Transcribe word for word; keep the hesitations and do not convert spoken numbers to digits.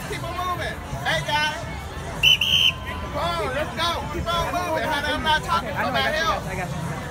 keep on moving. Hey, guys. Come on, let's go. Keep on moving. How I'm not talking I know, about I got you, help. I got you.